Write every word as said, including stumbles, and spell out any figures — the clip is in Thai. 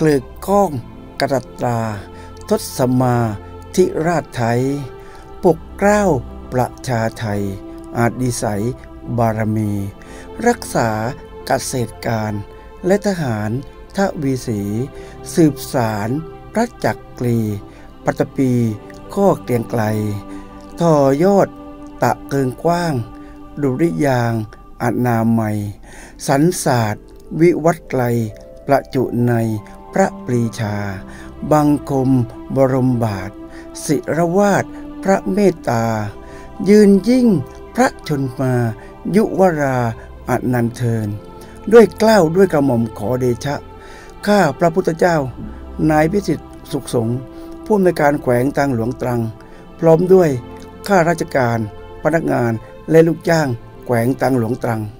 ลือกก้องกระตราทศมาธิราชไทยปกเกล้าประชาไทยอาจดิสัยบารมี รักษาเกษตรการและทหารทวีสีสืบสารพระจักรีปัตตปีข้อเกรียงไกลต่อยอดตะเกิงกว้างดุริยางอนามัยสรรศาสตร์วิวัฒน์ไกลประจุในพระปรีชาบังคมบรมบาทศิรวาทพระเมตตายืนยิ่งพระชนมายุวราอนันเทินด้วยเกล้าด้วยกระหม่อมขอเดชะข้าพระพุทธเจ้านายพิสิทธิ์สุขสงฆ์ผู้อำนวยการแขวงทางหลวงตรังพร้อมด้วยข้าราชการพนักงานและลูกจ้างแขวงทางหลวงตรัง